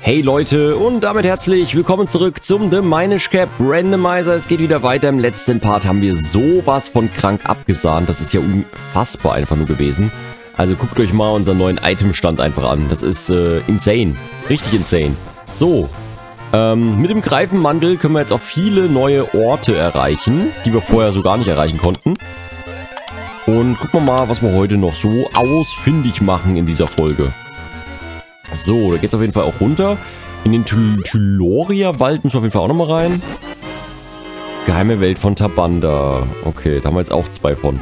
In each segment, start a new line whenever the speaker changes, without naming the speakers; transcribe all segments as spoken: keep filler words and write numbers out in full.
Hey Leute und damit herzlich willkommen zurück zum The Minish Cap Randomizer. Es geht wieder weiter. Im letzten Part haben wir sowas von krank abgesahnt. Das ist ja unfassbar einfach nur gewesen. Also guckt euch mal unseren neuen Itemstand einfach an. Das ist äh, insane. Richtig insane. So, ähm, mit dem Greifenmantel können wir jetzt auch viele neue Orte erreichen, die wir vorher so gar nicht erreichen konnten. Und gucken wir mal, was wir heute noch so ausfindig machen in dieser Folge. So, da geht es auf jeden Fall auch runter. In den Tyloria-Wald müssen wir auf jeden Fall auch nochmal rein. Geheime Welt von Tabanda. Okay, da haben wir jetzt auch zwei von.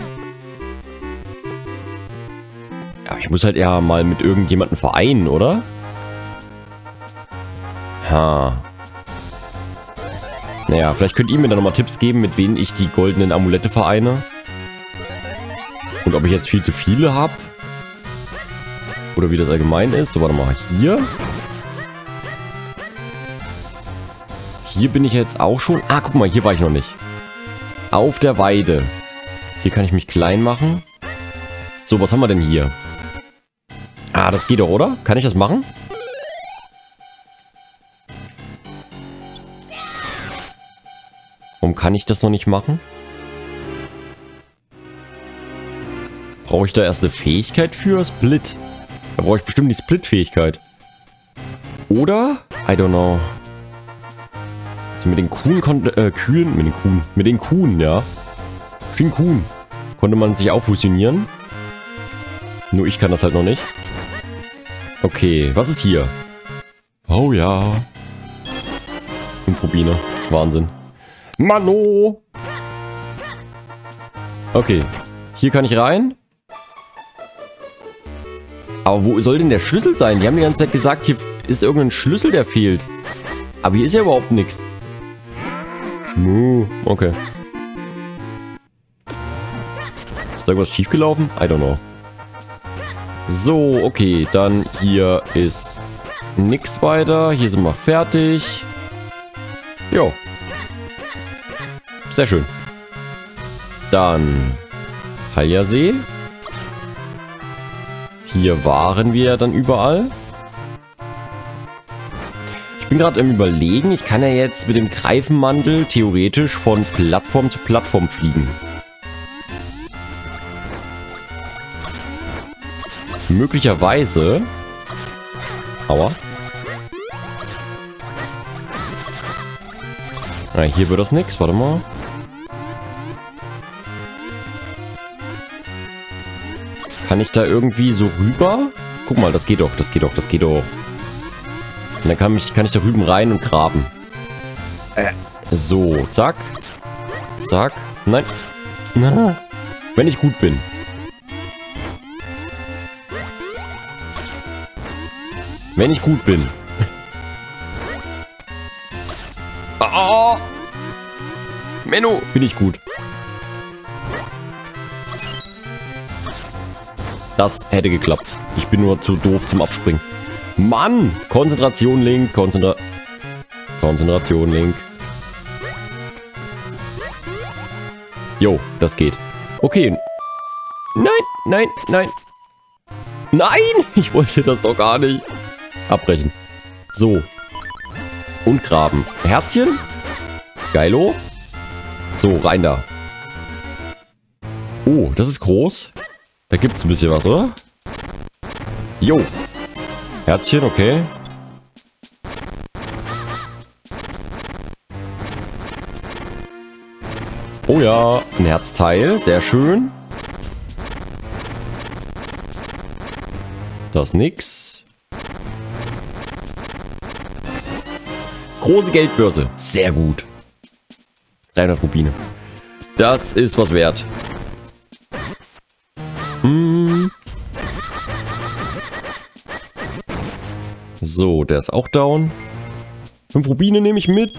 Ja, ich muss halt eher mal mit irgendjemandem vereinen, oder? Ha. Naja, vielleicht könnt ihr mir dann nochmal Tipps geben, mit wem ich die goldenen Amulette vereine. Und ob ich jetzt viel zu viele habe. Oder wie das allgemein ist. So, warte mal. Hier. Hier bin ich jetzt auch schon. Ah, guck mal, hier war ich noch nicht. Auf der Weide. Hier kann ich mich klein machen. So, was haben wir denn hier? Ah, das geht doch, oder? Kann ich das machen? Warum kann ich das noch nicht machen? Brauche ich da erst eine Fähigkeit für? Split. Da brauche ich bestimmt die Split-Fähigkeit. Oder? I don't know. Also mit den Kuhn konnte, äh, Kühen, mit den Kuhn, mit den Kuhn, ja. Shin-Kuhn. Konnte man sich auch fusionieren. Nur ich kann das halt noch nicht. Okay, was ist hier? Oh ja. Infrobine. Wahnsinn. Mano! Okay. Hier kann ich rein. Aber wo soll denn der Schlüssel sein? Die haben die ganze Zeit gesagt, hier ist irgendein Schlüssel, der fehlt. Aber hier ist ja überhaupt nichts. Okay. Ist da irgendwas schiefgelaufen? I don't know. So, okay. Dann hier ist nichts weiter. Hier sind wir fertig. Jo. Sehr schön. Dann Halja-See. Hier waren wir dann überall. Ich bin gerade im Überlegen, ich kann ja jetzt mit dem Greifenmantel theoretisch von Plattform zu Plattform fliegen. Möglicherweise. Aua. Ah, hier wird das nichts, warte mal. Kann ich da irgendwie so rüber? Guck mal, das geht doch, das geht doch, das geht doch. Und dann kann ich, kann ich da rüben rein und graben. Äh. So, zack. Zack. Nein. Na. Wenn ich gut bin. Wenn ich gut bin. Oh. Menno, bin ich gut. Das hätte geklappt. Ich bin nur zu doof zum Abspringen. Mann! Konzentration, Link. Konzentra Konzentration, Link. Jo, das geht. Okay. Nein, nein, nein. Nein! Ich wollte das doch gar nicht. Abbrechen. So. Und graben. Herzchen. Geilo. So, rein da. Oh, das ist groß. Da gibt es ein bisschen was, oder? Jo. Herzchen, okay. Oh ja, ein Herzteil. Sehr schön. Das ist nix. Große Geldbörse. Sehr gut. dreihundert Rubine. Das ist was wert. Hm. So, der ist auch down. Fünf Rubine nehme ich mit.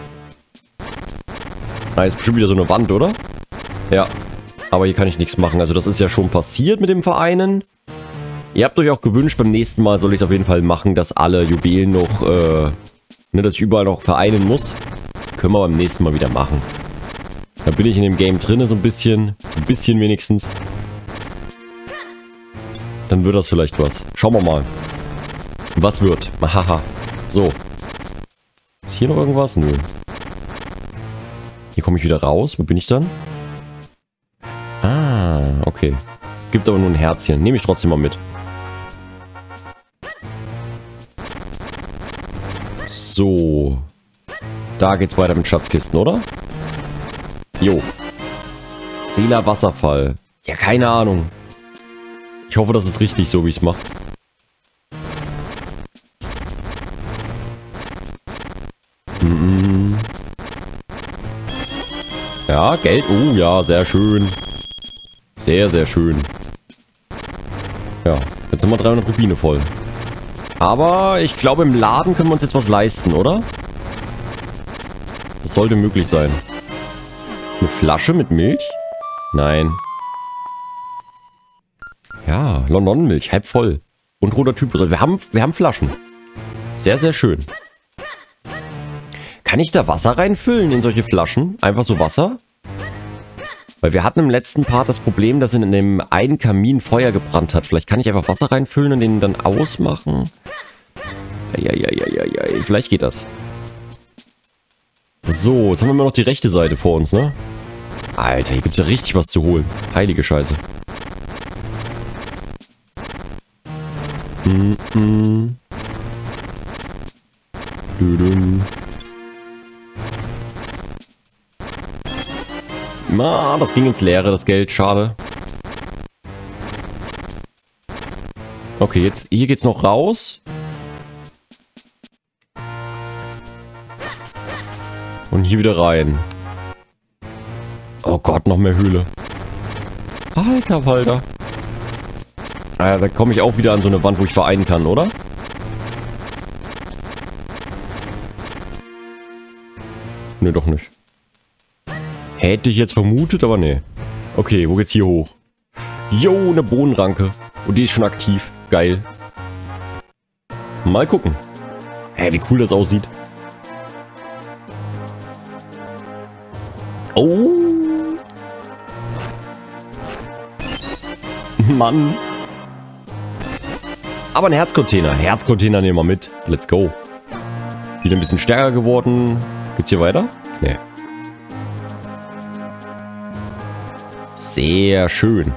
Ah, ist bestimmt wieder so eine Wand, oder? Ja. Aber hier kann ich nichts machen. Also das ist ja schon passiert mit dem Vereinen. Ihr habt euch auch gewünscht, beim nächsten Mal soll ich es auf jeden Fall machen, dass alle Juwelen noch, äh, ne, dass ich überall noch vereinen muss. Können wir beim nächsten Mal wieder machen. Da bin ich in dem Game drin, so ein bisschen. So ein bisschen wenigstens. Dann wird das vielleicht was. Schauen wir mal. Was wird? Haha. So. Ist hier noch irgendwas? Nö. Hier komme ich wieder raus. Wo bin ich dann? Ah, okay. Gibt aber nur ein Herzchen. Nehme ich trotzdem mal mit. So. Da geht's weiter mit Schatzkisten, oder? Jo. Seeler Wasserfall. Ja, keine Ahnung. Ich hoffe, das ist richtig, so wie ich es mache. Ja, Geld. Oh ja, sehr schön. Sehr, sehr schön. Ja, jetzt sind wir dreihundert Rubine voll. Aber ich glaube, im Laden können wir uns jetzt was leisten, oder? Das sollte möglich sein. Eine Flasche mit Milch? Nein. Ja, London-Milch, halb voll. Und roter Typ. Wir haben, wir haben Flaschen. Sehr, sehr schön. Kann ich da Wasser reinfüllen in solche Flaschen? Einfach so Wasser? Weil wir hatten im letzten Part das Problem, dass in dem einen Kamin Feuer gebrannt hat. Vielleicht kann ich einfach Wasser reinfüllen und den dann ausmachen. Eieieiei, vielleicht geht das. So, jetzt haben wir immer noch die rechte Seite vor uns, ne? Alter, hier gibt es ja richtig was zu holen. Heilige Scheiße. Mm -mm. Dü-düm. Na, das ging ins Leere, das Geld. Schade. Okay, jetzt hier geht's noch raus. Und hier wieder rein. Oh Gott, noch mehr Höhle. Alter Falter. Ah, da komme ich auch wieder an so eine Wand, wo ich vereinen kann, oder? Nö, doch nicht. Hätte ich jetzt vermutet, aber nee. Okay, wo geht's hier hoch? Jo, eine Bohnenranke. Und die ist schon aktiv. Geil. Mal gucken. Hä, wie cool das aussieht. Oh. Mann. Aber ein Herzcontainer. Herzcontainer nehmen wir mit. Let's go. Wieder ein bisschen stärker geworden. Geht's hier weiter? Nee. Sehr schön.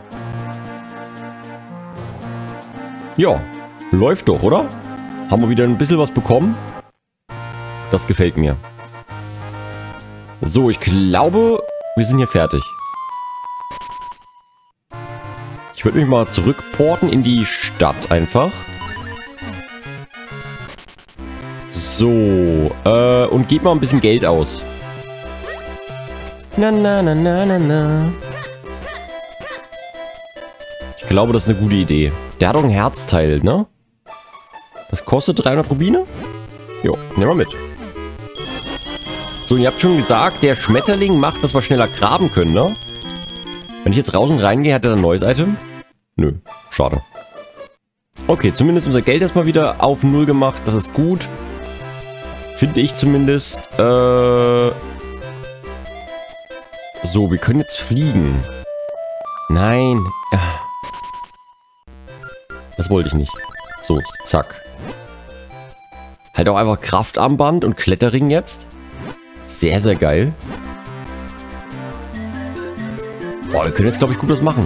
Ja, läuft doch, oder? Haben wir wieder ein bisschen was bekommen? Das gefällt mir. So, ich glaube, wir sind hier fertig. Ich würde mich mal zurückporten in die Stadt einfach. So, äh, und gebt mal ein bisschen Geld aus. Na, na, na, na, na, na. Ich glaube, das ist eine gute Idee. Der hat auch ein Herzteil, ne? Das kostet dreihundert Rubine? Jo, nehmen wir mit. So, ihr habt schon gesagt, der Schmetterling macht, dass wir schneller graben können, ne? Wenn ich jetzt raus und reingehe, hat er ein neues Item? Nö, schade. Okay, zumindest unser Geld erstmal wieder auf Null gemacht. Das ist gut. Finde ich zumindest. Äh so, wir können jetzt fliegen. Nein. Das wollte ich nicht. So, zack. Halt auch einfach Kraftarmband und Kletterring jetzt. Sehr, sehr geil. Boah, wir können jetzt, glaube ich, gut was machen.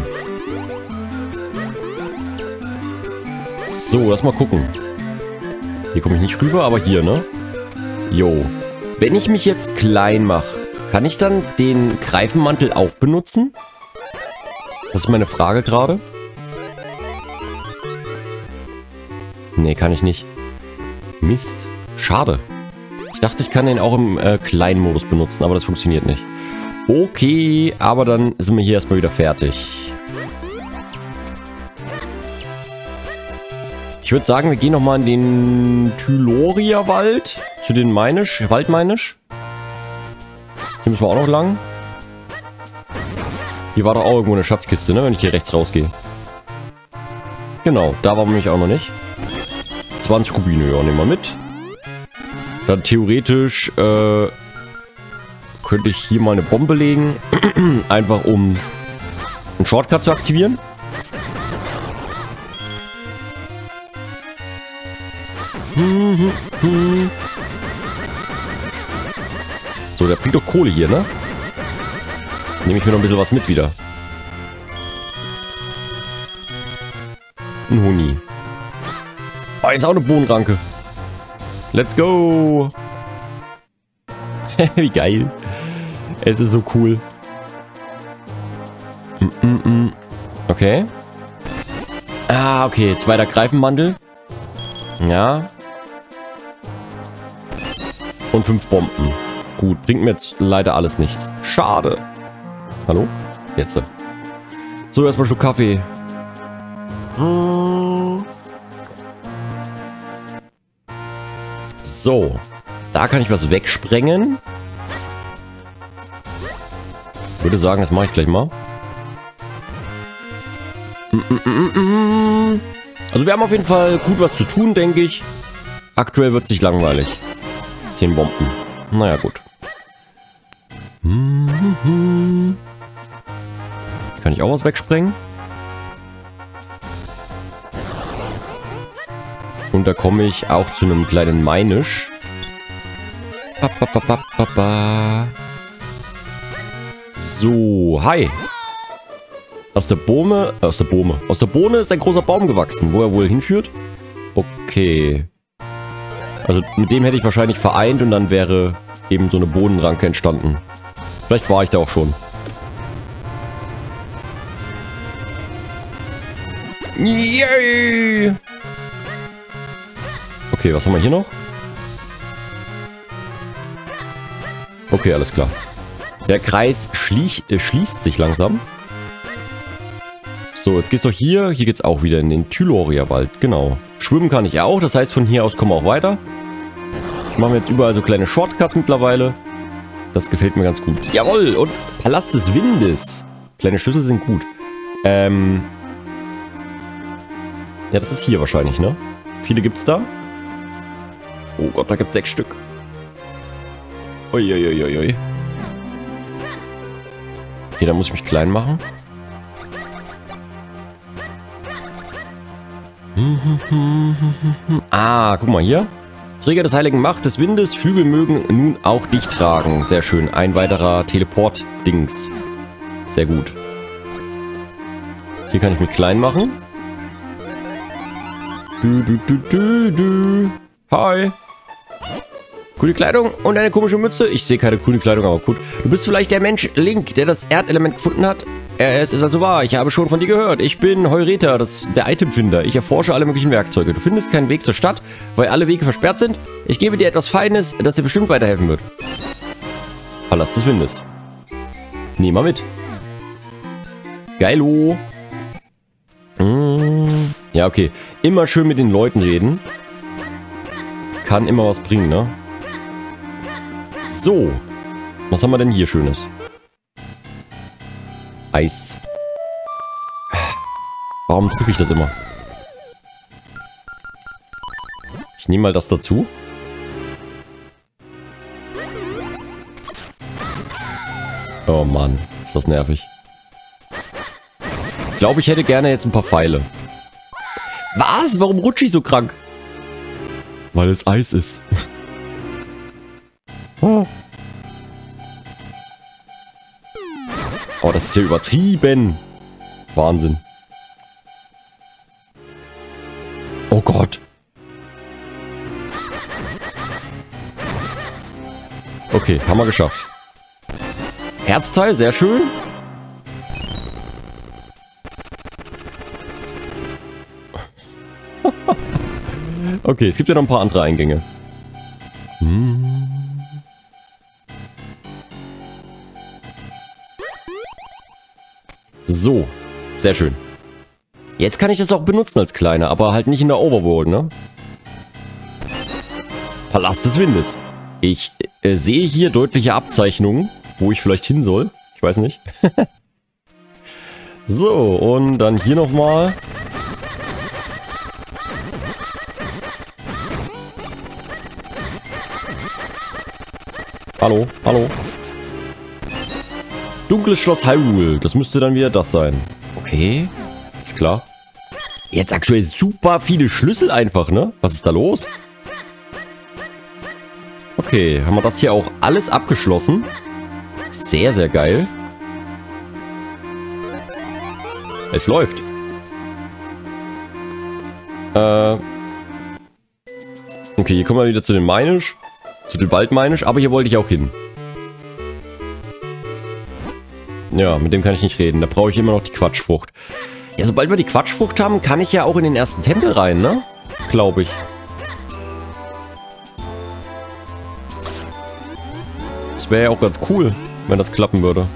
So, lass mal gucken. Hier komme ich nicht rüber, aber hier, ne? Jo. Wenn ich mich jetzt klein mache, kann ich dann den Greifenmantel auch benutzen? Das ist meine Frage gerade. Nee, kann ich nicht. Mist. Schade. Ich dachte, ich kann den auch im äh, kleinen Modus benutzen, aber das funktioniert nicht. Okay, aber dann sind wir hier erstmal wieder fertig. Ich würde sagen, wir gehen nochmal in den Tyloria-Wald. Zu den Meinisch, Waldmeinisch. Hier müssen wir auch noch lang. Hier war doch auch irgendwo eine Schatzkiste, ne? Wenn ich hier rechts rausgehe. Genau, da waren wir nämlich auch noch nicht. zwanzig Rubine, ja, nehmen wir mit. Dann theoretisch äh, könnte ich hier mal eine Bombe legen. Einfach um einen Shortcut zu aktivieren. Hm, hm, hm. So, der bringt doch Kohle hier, ne? Nehme ich mir noch ein bisschen was mit wieder. Ein Huni. Oh, ist auch eine Bohnenranke. Let's go. Wie geil. Es ist so cool. Mm -mm -mm. Okay. Ah, okay. Zweiter Greifenmantel. Ja. Und fünf Bomben. Gut, bringt mir jetzt leider alles nichts. Schade. Hallo? Jetzt. So, erstmal einen Schluck Kaffee. So. Da kann ich was wegsprengen. Ich würde sagen, das mache ich gleich mal. Also wir haben auf jeden Fall gut was zu tun, denke ich. Aktuell wird es nicht langweilig. Zehn Bomben. Naja, gut. Kann ich auch was wegsprengen? Und da komme ich auch zu einem kleinen Meinisch. So, hi. Aus der Bohne, äh, aus der Bohne, aus der Bohne ist ein großer Baum gewachsen, wo er wohl hinführt. Okay. Also mit dem hätte ich wahrscheinlich vereint und dann wäre eben so eine Bohnenranke entstanden. Vielleicht war ich da auch schon. Yay! Okay, was haben wir hier noch? Okay, alles klar. Der Kreis schliech, äh, schließt sich langsam. So, jetzt geht's doch hier. Hier geht's auch wieder in den Tyloria-Wald. Genau. Schwimmen kann ich auch. Das heißt, von hier aus kommen wir auch weiter. Ich mache mir jetzt überall so kleine Shortcuts mittlerweile. Das gefällt mir ganz gut. Jawohl! Und Palast des Windes. Kleine Schlüssel sind gut. Ähm... Ja, das ist hier wahrscheinlich, ne? Viele gibt's da. Oh Gott, da gibt's sechs Stück. Uiuiuiui. Okay, da muss ich mich klein machen. Ah, guck mal hier. Träger des heiligen Macht des Windes, Flügel mögen nun auch dich tragen. Sehr schön. Ein weiterer Teleport-Dings. Sehr gut. Hier kann ich mich klein machen. Du, du, du, du, du. Hi. Coole Kleidung und eine komische Mütze. Ich sehe keine coole Kleidung, aber gut. Du bist vielleicht der Mensch Link, der das Erdelement gefunden hat. Es ist also wahr. Ich habe schon von dir gehört. Ich bin Heureta, das, der Itemfinder. Ich erforsche alle möglichen Werkzeuge. Du findest keinen Weg zur Stadt, weil alle Wege versperrt sind. Ich gebe dir etwas Feines, das dir bestimmt weiterhelfen wird. Palast des Windes. Nehm mal mit. Geilo. Hm. Ja, okay. Immer schön mit den Leuten reden. Kann immer was bringen, ne? So. Was haben wir denn hier Schönes? Eis. Warum drücke ich das immer? Ich nehme mal das dazu. Oh Mann, ist das nervig. Ich glaube, ich hätte gerne jetzt ein paar Pfeile. Was? Warum rutsche ich so krank? Weil es Eis ist. Oh. Oh, das ist ja übertrieben. Wahnsinn. Oh Gott. Okay, haben wir geschafft. Herzteil, sehr schön. Okay, es gibt ja noch ein paar andere Eingänge. Hm. So, sehr schön. Jetzt kann ich das auch benutzen als Kleiner, aber halt nicht in der Overworld, ne? Palast des Windes. Ich äh, sehe hier deutliche Abzeichnungen, wo ich vielleicht hin soll. Ich weiß nicht. So, und dann hier nochmal. Hallo, hallo. Dunkles Schloss Hyrule. Das müsste dann wieder das sein. Okay, ist klar. Jetzt aktuell super viele Schlüssel einfach, ne? Was ist da los? Okay, haben wir das hier auch alles abgeschlossen. Sehr, sehr geil. Es läuft. Äh. Okay, hier kommen wir wieder zu den Meinisch. Zu den Waldmeinisch, aber hier wollte ich auch hin. Ja, mit dem kann ich nicht reden. Da brauche ich immer noch die Quatschfrucht. Ja, sobald wir die Quatschfrucht haben, kann ich ja auch in den ersten Tempel rein, ne? Glaube ich. Das wäre ja auch ganz cool, wenn das klappen würde.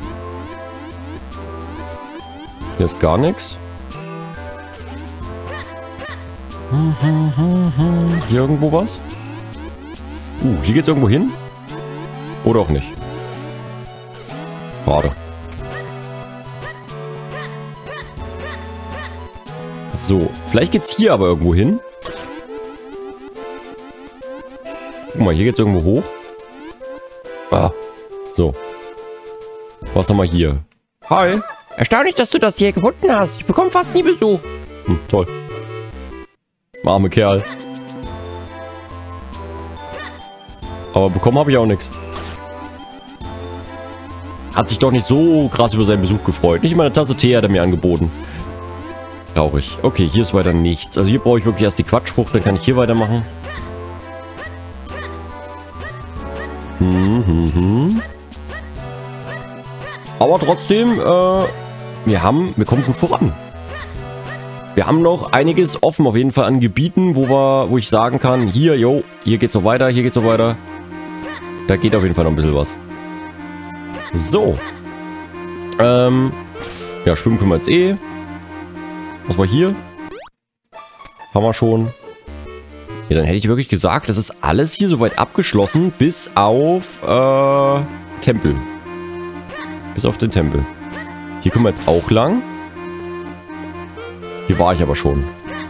Hier ist gar nichts. Hier irgendwo was? Uh, hier geht's irgendwo hin? Oder auch nicht. Schade. So, vielleicht geht's hier aber irgendwo hin. Guck mal, hier geht's irgendwo hoch. Ah, so. Was haben wir hier? Hi.
Erstaunlich, dass du das hier gefunden hast. Ich bekomme fast nie Besuch.
Hm, toll. Arme Kerl. Aber bekommen habe ich auch nichts. Hat sich doch nicht so krass über seinen Besuch gefreut. Nicht mal eine Tasse Tee hat er mir angeboten. Traurig. Okay, hier ist weiter nichts. Also hier brauche ich wirklich erst die Quatschfrucht, dann kann ich hier weitermachen. Hm, hm, hm. Aber trotzdem, äh, wir haben, wir kommen gut voran. Wir haben noch einiges offen auf jeden Fall an Gebieten, wo wir, wo ich sagen kann, hier, yo, hier geht's noch weiter, hier geht's noch weiter. Da geht auf jeden Fall noch ein bisschen was. So. Ähm, ja, schwimmen können wir jetzt eh. Was war hier? Haben wir schon. Ja, dann hätte ich wirklich gesagt, das ist alles hier soweit abgeschlossen, bis auf äh, Tempel. Bis auf den Tempel. Hier können wir jetzt auch lang. Hier war ich aber schon.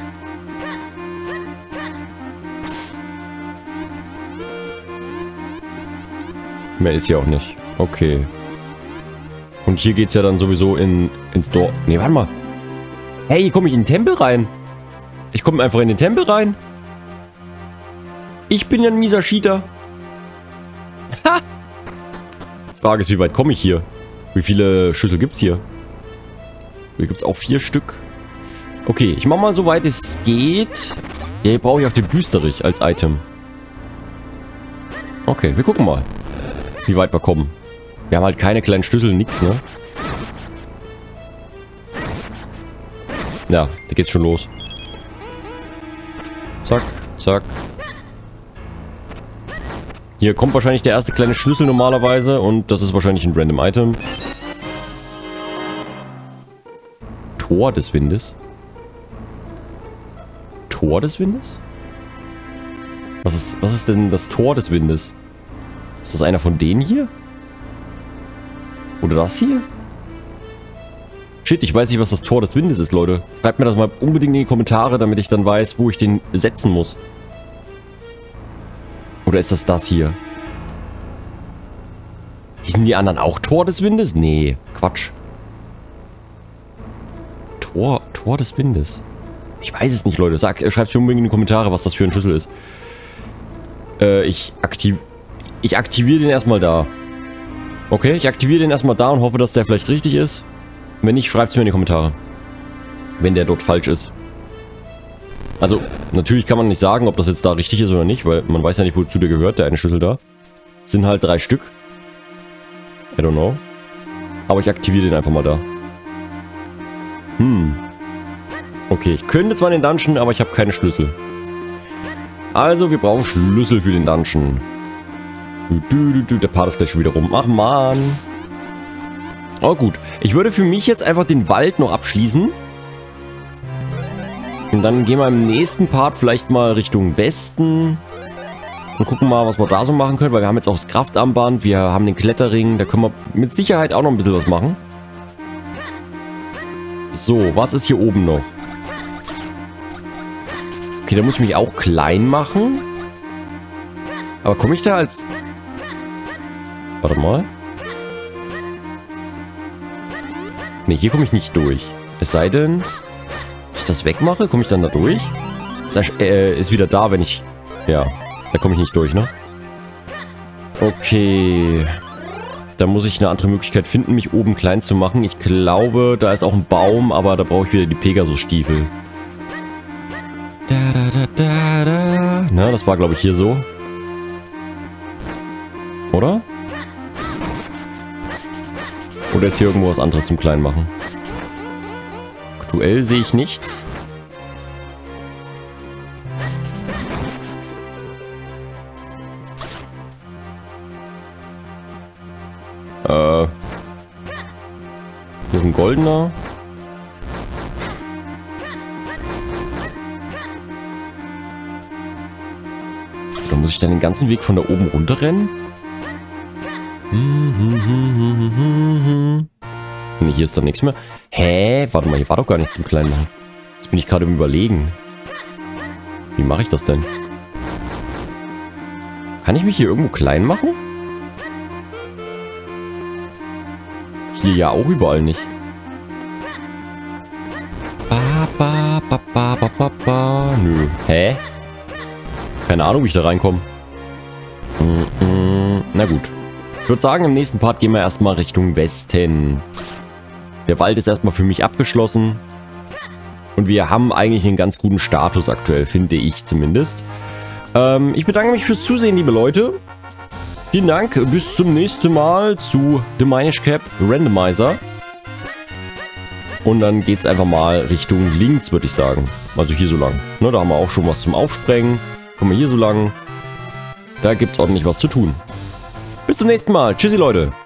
Mehr ist hier auch nicht. Okay. Und hier geht es ja dann sowieso in, ins Dorf. Ne, warte mal. Hey, hier komme ich in den Tempel rein. Ich komme einfach in den Tempel rein. Ich bin ja ein mieser Cheater. Ha! Die Frage ist, wie weit komme ich hier? Wie viele Schüssel gibt es hier? Hier gibt es auch vier Stück. Okay, ich mache mal so weit es geht. Ja, hier brauche ich auch den Büsterich als Item. Okay, wir gucken mal, wie weit wir kommen. Wir haben halt keine kleinen Schlüssel, nix, ne? Ja, da geht's schon los. Zack, zack. Hier kommt wahrscheinlich der erste kleine Schlüssel normalerweise und das ist wahrscheinlich ein random Item. Tor des Windes. Tor des Windes? Was ist, was ist denn das Tor des Windes? Ist das einer von denen hier? Oder das hier? Shit, ich weiß nicht, was das Tor des Windes ist, Leute. Schreibt mir das mal unbedingt in die Kommentare, damit ich dann weiß, wo ich den setzen muss. Oder ist das das hier? Hießen die anderen auch Tor des Windes? Nee, Quatsch. Tor, Tor des Windes. Ich weiß es nicht, Leute. Sag, schreibt mir unbedingt in die Kommentare, was das für ein Schlüssel ist. Äh, ich aktiv... Ich aktiviere den erstmal da. Okay, ich aktiviere den erstmal da und hoffe, dass der vielleicht richtig ist. Wenn nicht, schreibt es mir in die Kommentare. Wenn der dort falsch ist. Also, natürlich kann man nicht sagen, ob das jetzt da richtig ist oder nicht, weil man weiß ja nicht, wozu der gehört, der eine Schlüssel da. Es sind halt drei Stück. I don't know. Aber ich aktiviere den einfach mal da. Hm. Okay, ich könnte zwar in den Dungeon, aber ich habe keine Schlüssel. Also, wir brauchen Schlüssel für den Dungeon. Du, du, du, du. Der Part ist gleich schon wieder rum. Ach, Mann. Oh, gut. Ich würde für mich jetzt einfach den Wald noch abschließen. Und dann gehen wir im nächsten Part vielleicht mal Richtung Westen. Und gucken mal, was wir da so machen können. Weil wir haben jetzt auch das Kraftarmband. Wir haben den Kletterring. Da können wir mit Sicherheit auch noch ein bisschen was machen. So, was ist hier oben noch? Okay, da muss ich mich auch klein machen. Aber komme ich da als... Warte mal. Ne, hier komme ich nicht durch. Es sei denn, wenn ich das wegmache, komme ich dann da durch? Ist, äh, ist wieder da, wenn ich... Ja, da komme ich nicht durch, ne? Okay. Da muss ich eine andere Möglichkeit finden, mich oben klein zu machen. Ich glaube, da ist auch ein Baum, aber da brauche ich wieder die Pegasus-Stiefel. Da, da, da, da, da. Na, das war, glaube ich, hier so. Oder? Oder ist hier irgendwo was anderes zum Kleinmachen? Aktuell sehe ich nichts. Äh. Hier ist ein goldener. Da muss ich dann den ganzen Weg von da oben runterrennen? Hm, hm, hm, hm, hm, hm. Nee, hier ist dann nichts mehr. Hä? Warte mal, hier war doch gar nichts zum Kleinmachen. Jetzt bin ich gerade im Überlegen. Wie mache ich das denn? Kann ich mich hier irgendwo klein machen? Hier ja auch überall nicht. Ba, ba, ba, ba, ba, ba, ba. Nö. Hä? Keine Ahnung, wie ich da reinkomme. Mm, mm. Na gut. Ich würde sagen, im nächsten Part gehen wir erstmal Richtung Westen. Der Wald ist erstmal für mich abgeschlossen. Und wir haben eigentlich einen ganz guten Status aktuell, finde ich zumindest. Ähm, ich bedanke mich fürs Zusehen, liebe Leute. Vielen Dank, bis zum nächsten Mal zu The Minish Cap Randomizer. Und dann geht es einfach mal Richtung links, würde ich sagen. Also hier so lang. Ne, da haben wir auch schon was zum Aufsprengen. Kommen wir hier so lang. Da gibt es ordentlich was zu tun. Bis zum nächsten Mal. Tschüssi, Leute.